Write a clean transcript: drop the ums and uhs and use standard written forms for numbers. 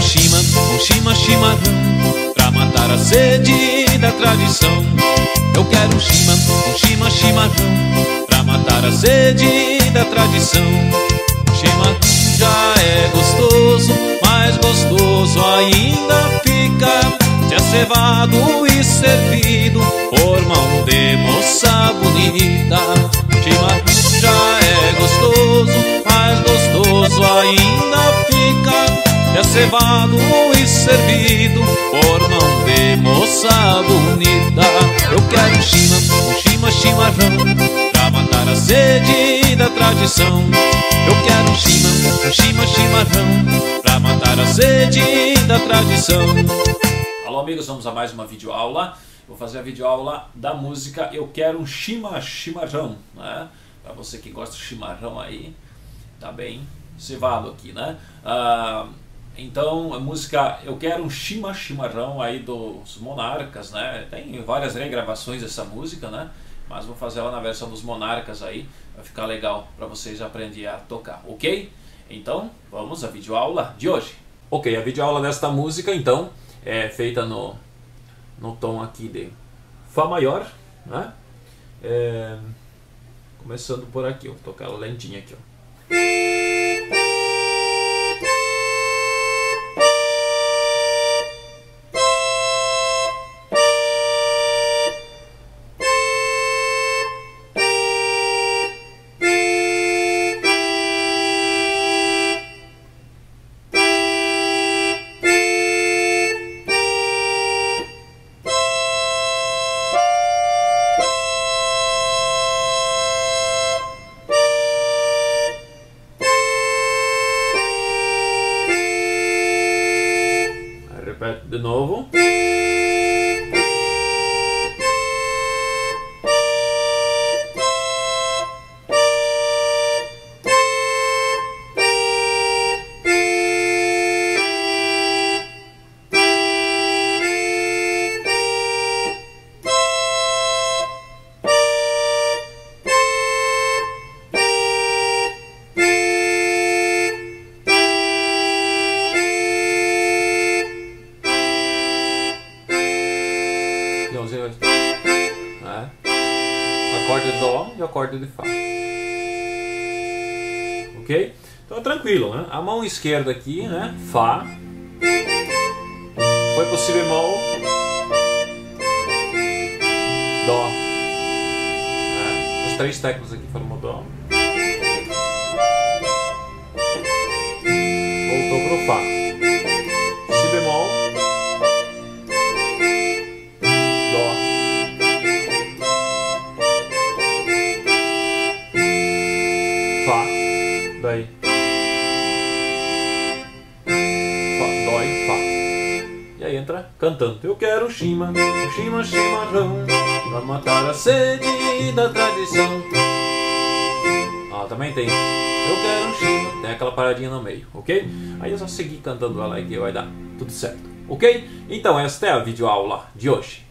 um chimarrão, pra matar a sede da tradição. Eu quero um chimarrão, pra matar a sede da tradição. Chimarrão já é gostoso, mais gostoso ainda fica se é cevado e servido por mão de moça bonita. Chimarrão já é gostoso, mais gostoso ainda fica se é cevado e servido por mão de moça bonita. Eu quero um chimarrão, pra matar a sede da tradição. Eu quero um chimarrão, pra matar a sede da tradição. Alô amigos, vamos a mais uma videoaula. Vou fazer a videoaula da música Eu Quero um Chimarrão, né? Para você que gosta de chimarrão aí, tá bem cevado aqui, né? Então a música Eu Quero um Chimarrão aí dos Monarcas, né? Tem várias regravações dessa música, né? Mas vou fazer ela na versão dos Monarcas aí, vai ficar legal para vocês aprenderem a tocar, ok? Então vamos à videoaula de hoje. Ok, a videoaula desta música então é feita no tom aqui de Fá maior, né? Começando por aqui, vou tocar ela lentinha aqui, ó. Repete de novo. Acorde de Dó e acorde de Fá. Ok? Então tranquilo, né? A mão esquerda aqui, né? Fá. Foi pro Si bemol. Dó. As três teclas aqui foram Dó. Voltou pro Fá. Si bemol. Daí Fá, Dó e Fá. E aí entra cantando. Eu quero um chimarrão, pra matar a sede da tradição. Também tem Eu quero um chima, tem aquela paradinha no meio, ok? Aí é só seguir cantando ela aí que vai dar tudo certo, ok? Então esta é a videoaula de hoje.